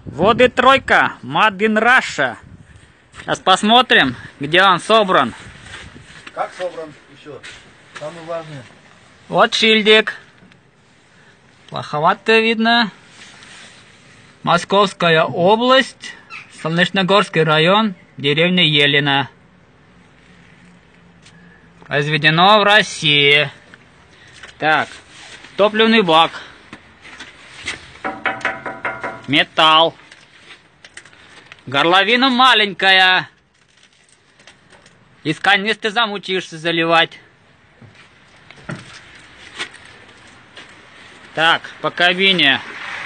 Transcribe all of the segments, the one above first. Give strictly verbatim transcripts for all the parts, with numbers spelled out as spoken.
Вот и тройка, Made in Russia. Сейчас посмотрим, где он собран. Как собран еще? Самое важное. Вот шильдик. Плоховато видно. Московская область, Солнечногорский район, деревня Елена. Произведено в России. Так, топливный бак. Металл. Горловина маленькая. Из канистры замучишься заливать. Так, по кабине.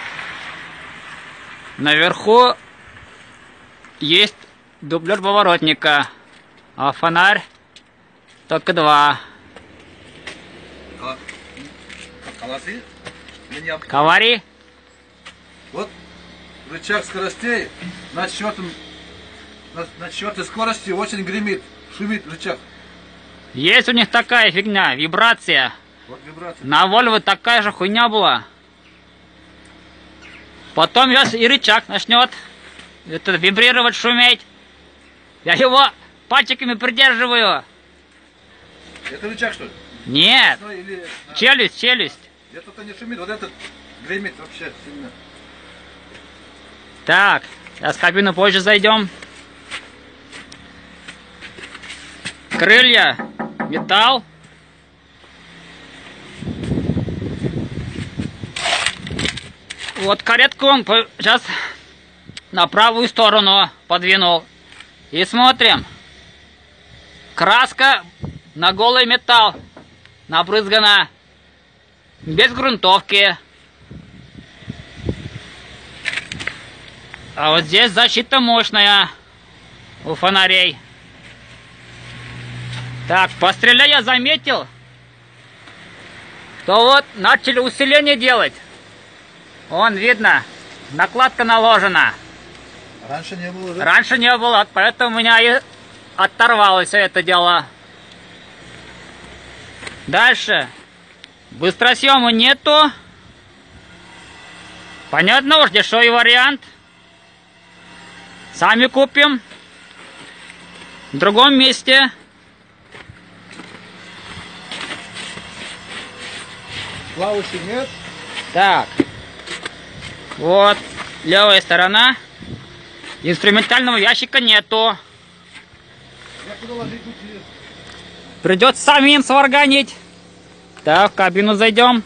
Наверху есть дублер поворотника, а фонарь только два. Колосы? Ковари. Вот рычаг скоростей над счетом, над, над счетом скорости очень гремит, шумит рычаг. Есть у них такая фигня, вибрация. Вот вибрация. На Volvo такая же хуйня была. Потом сейчас и рычаг начнет это, вибрировать, шуметь. Я его пальчиками придерживаю. Это рычаг, что ли? Нет. Или... Челюсть, челюсть. Это-то не шумит, вот этот гремит вообще сильно. Так, сейчас в кабину позже зайдем. Крылья, металл. Вот каретку он сейчас на правую сторону подвинул. И смотрим. Краска на голый металл набрызгана. Без грунтовки. А вот здесь защита мощная у фонарей. Так, по стреле я заметил, что вот начали усиление делать. Вон видно, накладка наложена. Раньше не было, да? Раньше не было, поэтому у меня и оторвалось все это дело. Дальше. Быстросъема нету. Понятно уж, дешевый вариант. Сами купим. В другом месте. Плавающий нет. Так. Вот. Левая сторона. Инструментального ящика нету. Придется самим сварганить. Так, в кабину зайдем.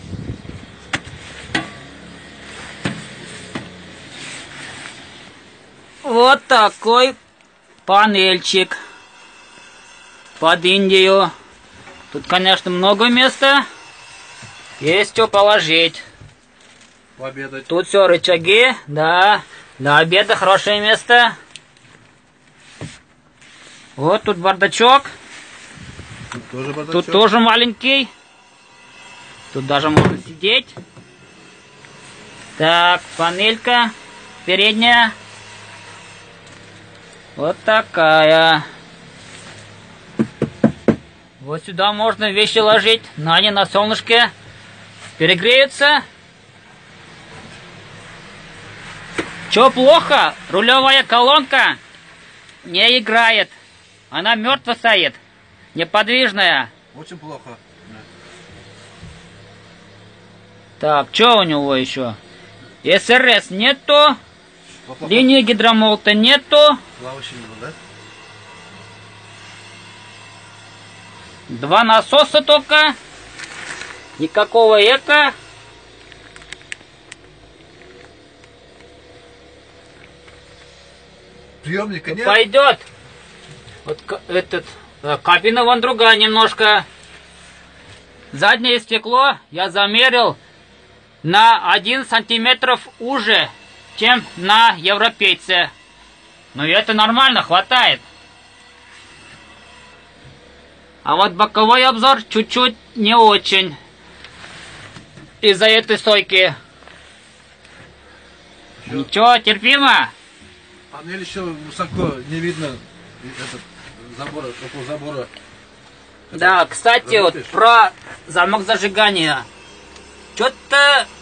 Вот такой панельчик под Индию. Тут, конечно, много места. Есть что положить. Пообедать. Тут все рычаги, да. Для обеда хорошее место. Вот тут бардачок. Тут тоже бардачок. Тут тоже маленький. Тут даже можно сидеть. Так, панелька передняя. Вот такая. Вот сюда можно вещи ложить. Но они на солнышке перегреются. Че плохо? Рулевая колонка не играет. Она мертво стоит. Неподвижная. Очень плохо. Так, что у него еще? эс эр эс нету. Плохо. Линии гидромолта нету. Плавающий не было, да? Два насоса только. Никакого эко. Приемника нет? Пойдет. Вот этот, кабина вон другая немножко. Заднее стекло я замерил на один сантиметр уже, чем на европейце. Но это нормально, хватает. А вот боковой обзор чуть-чуть не очень. Из-за этой стойки. Еще... Ничего, терпимо. Панель еще высоко не видно. Этот забора, около забора. Да, кстати, Работаешь? вот про замок зажигания. Что-то